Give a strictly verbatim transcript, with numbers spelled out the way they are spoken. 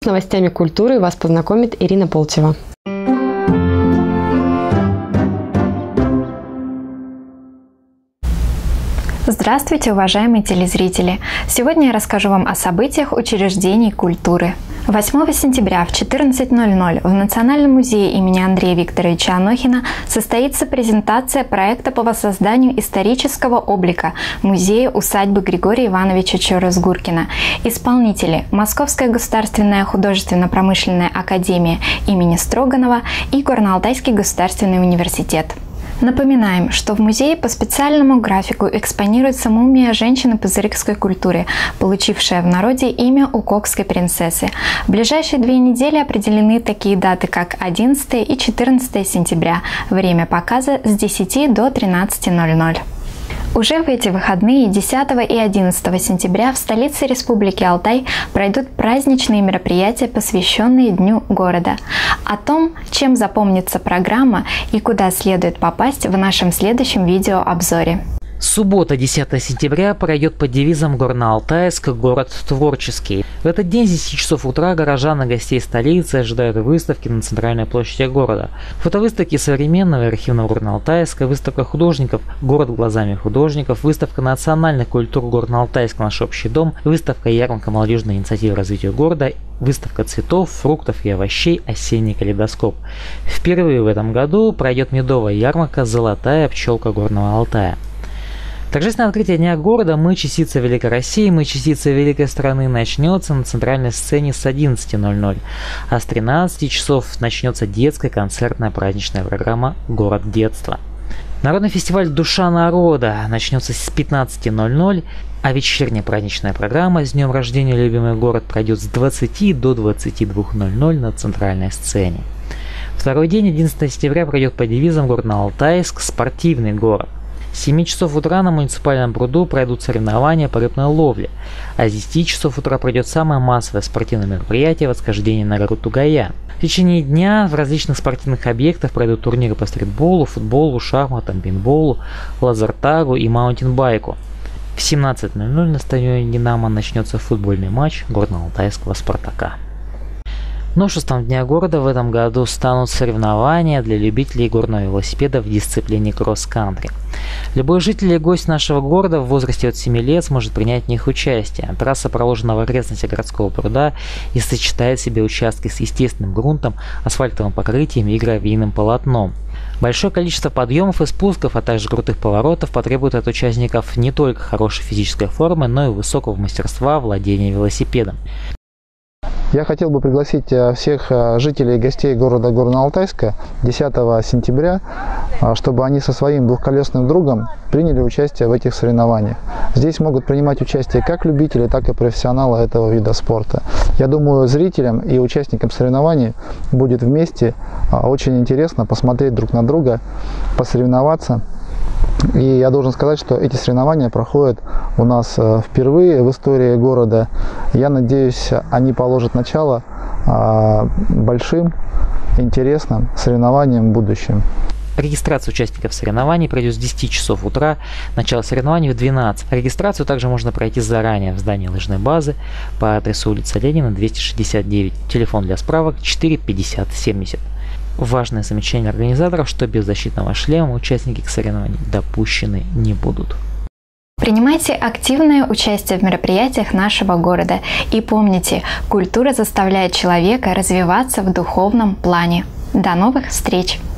новостями культуры вас познакомит Ирина Полтева. Здравствуйте, уважаемые телезрители! Сегодня я расскажу вам о событиях учреждений культуры. восьмого сентября в четырнадцать ноль ноль в Национальном музее имени Андрея Викторовича Анохина состоится презентация проекта по воссозданию исторического облика музея-усадьбы Григория Ивановича Чорос-Гуркина. Исполнители – Московская государственная художественно-промышленная академия имени Строганова и Горно-Алтайский государственный университет. Напоминаем, что в музее по специальному графику экспонируется мумия женщины пызырыкской культуры, получившая в народе имя Укокской принцессы. В ближайшие две недели определены такие даты, как одиннадцатое и четырнадцатое сентября. Время показа с десяти до тринадцати ноль ноль. Уже в эти выходные десятого и одиннадцатого сентября в столице Республики Алтай пройдут праздничные мероприятия, посвященные Дню города. О том, чем запомнится программа и куда следует попасть, в нашем следующем видеообзоре. Суббота, десятого сентября, пройдет под девизом «Горно-Алтайск. Город творческий». В этот день с десяти часов утра горожан и гостей столицы ожидают выставки на центральной площади города. Фотовыставки современного и архивного Горно-Алтайска, выставка художников «Город глазами художников», выставка национальных культур Горно-Алтайска «Наш общий дом», выставка ярмарка молодежной инициативы развития города, выставка цветов, фруктов и овощей «Осенний калейдоскоп». Впервые в этом году пройдет медовая ярмарка «Золотая пчелка Горного Алтая». Торжественное открытие Дня города «Мы частица Великой России, мы частица великой страны» начнется на центральной сцене с одиннадцати ноль ноль, а с тринадцати часов начнется детская концертная праздничная программа «Город детства». Народный фестиваль «Душа народа» начнется с пятнадцати ноль ноль, а вечерняя праздничная программа с днем рождения «Любимый город» пройдет с двадцати до двадцати двух ноль ноль на центральной сцене. Второй день, одиннадцатого сентября, пройдет под девизом «Горно-Алтайск. Спортивный город». С семи часов утра на муниципальном пруду пройдут соревнования по рыбной ловле, а с десяти часов утра пройдет самое массовое спортивное мероприятие «Восхождение на гору Тугая». В течение дня в различных спортивных объектах пройдут турниры по стритболу, футболу, шахматам, пейнтболу, лазертагу и маунтинбайку. В семнадцать ноль ноль на стадионе «Динамо» начнется футбольный матч Горно-Алтайского «Спартака». Новшеством Дня города в этом году станут соревнования для любителей горного велосипеда в дисциплине кросс-кантри. Любой житель и гость нашего города в возрасте от семи лет сможет принять в них участие. Трасса проложена в окрестности городского пруда и сочетает в себе участки с естественным грунтом, асфальтовым покрытием и гравийным полотном. Большое количество подъемов и спусков, а также крутых поворотов потребует от участников не только хорошей физической формы, но и высокого мастерства владения велосипедом. Я хотел бы пригласить всех жителей и гостей города Горно-Алтайска десятого сентября, чтобы они со своим двухколесным другом приняли участие в этих соревнованиях. Здесь могут принимать участие как любители, так и профессионалы этого вида спорта. Я думаю, зрителям и участникам соревнований будет вместе очень интересно посмотреть друг на друга, посоревноваться. И я должен сказать, что эти соревнования проходят у нас впервые в истории города. Я надеюсь, они положат начало большим, интересным соревнованиям в будущем. Регистрация участников соревнований пройдет с десяти часов утра, начало соревнований в двенадцать. Регистрацию также можно пройти заранее в здании лыжной базы по адресу улица Ленина, двести шестьдесят девять. Телефон для справок четыре пятьдесят семьдесят. Важное замечание организаторов, что без защитного шлема участники к соревнованиям допущены не будут. Принимайте активное участие в мероприятиях нашего города и помните, культура заставляет человека развиваться в духовном плане. До новых встреч!